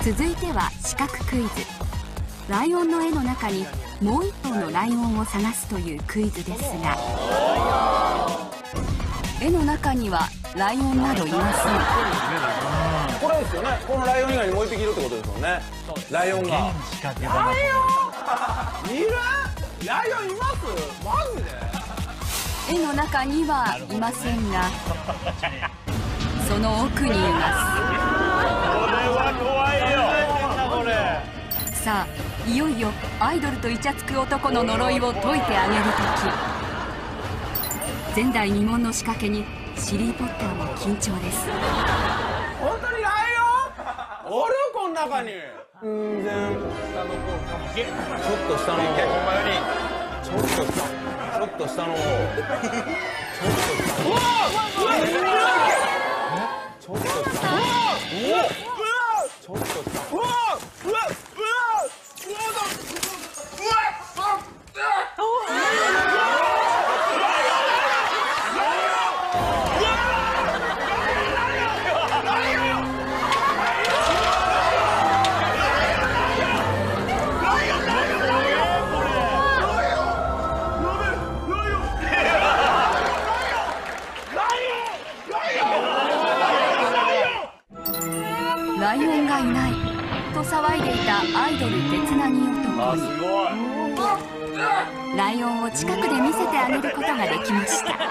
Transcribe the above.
続いては視覚クイズ。ライオンの絵の中にもう一頭のライオンを探すというクイズですが、絵の中にはライオンなどいません。 これですよね。このライオン以外にもう一匹いるってことですもんね。ライオンが。ライオンいる？ライオンいます？マジで？ 絵の中にはいませんが、その奥にいます。これは怖いよ。 さあ、いよいよアイドルとイチャつく男の呪いを解いてあげる時。前代未聞の仕掛けにシリー・ポッターも緊張です。 本当にライオン？おる？この中に。全然下の方かも。ちょっと下の方。ちょっと下の方。ちょっと下。うわ！ちょっと下。ちょっと下。 ライオンがいないと騒いでいたアイドル手つなぎ男にライオンを近くで見せてあげることができました。